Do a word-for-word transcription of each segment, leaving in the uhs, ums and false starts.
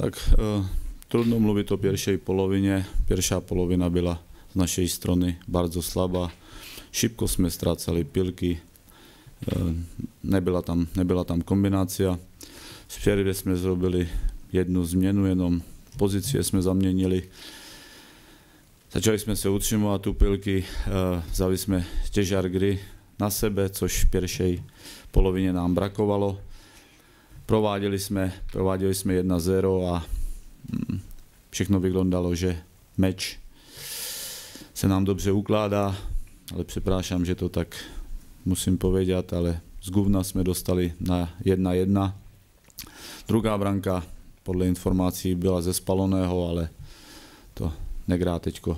Tak e, trudno mluvit o pierwszej polovině. Pierwsza polovina byla z našej strany bardzo slabá. Šibko jsme ztrácali pilky. E, nebyla tam, nebyla tam kombinácia. V přerivě jsme zrobili jednu změnu, jenom pozície jsme zaměnili. Začali jsme se utrzymovat tu pilky, e, vzali jsme těžar hry na sebe, což v pierwszej polovině nám brakovalo. Prováděli jsme, prováděli jsme jedna zero a mm, všechno vyglądalo, že meč se nám dobře ukládá, ale přeprášam, že to tak musím povedať, ale z guvna jsme dostali na jedna jedna. Druhá branka podle informací byla ze spaloného, ale to negrá teďko.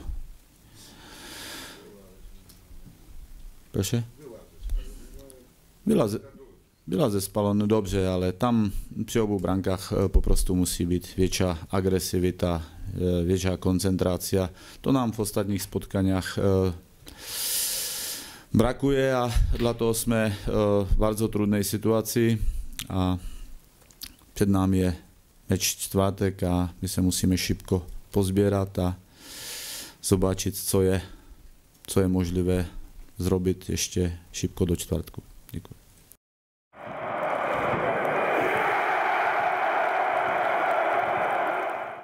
Proše? Byla ze, byla ze spaloného, dobře, ale tam při obou brankách poprostu musí být většia agresivita, většia koncentrácia. To nám v ostatních spotkaniach brakuje a dla toho jsme v bardzo trudnej sytuacji a před námi je meč čtvrtek a my se musíme šibko pozbierat a zobačiť, co je, co je možlivé zrobiť ešte šibko do čtvrtku. Děkuji.